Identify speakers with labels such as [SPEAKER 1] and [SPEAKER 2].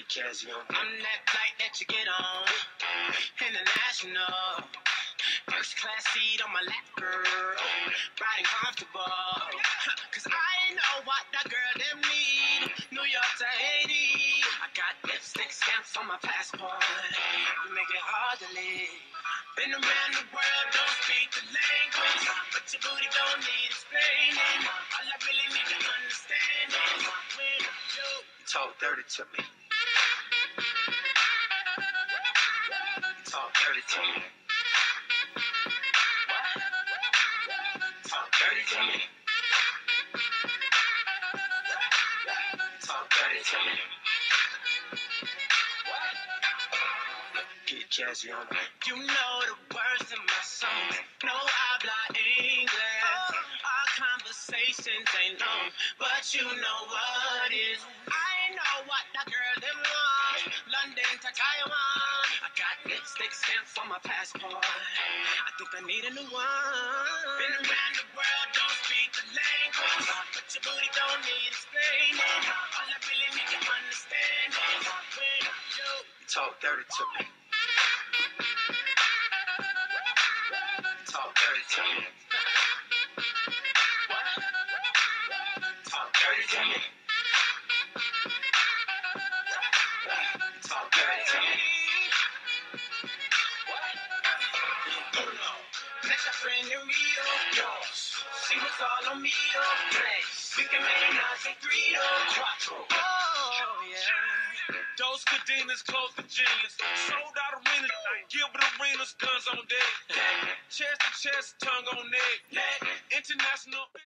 [SPEAKER 1] I'm that flight that you get on, international. First class seat on my lap, girl, riding comfortable. Cause I know what that girl them need. New York to Haiti, I got lipstick stamps on my passport. You make it hard to live. Been around the world, don't speak the language, but your booty don't need explaining. All I really need to understand is when you talk dirty to me. Talk dirty to me. Talk dirty to me. Talk dirty to me. Get jazzy on me. You know the words in my songs. No habla English. Our conversations ain't long, but you know what is. I know what that girl them want. London to Taiwan. I got lipstick stamps on my passport. I think I need a new one. Been around the world, don't speak the language, but your booty don't need explaining. All I really need to understand is when you talk dirty to me. Talk dirty to me. Talk dirty to me. Talk dirty to me. Met your friend in Rio. She was all on me, place. We can make it nice and 3 or 4. Oh, yeah.
[SPEAKER 2] Those cadenas close to genius. Sold out arenas, Gilbert Arenas, guns on deck. Chest to chest, tongue on neck. International.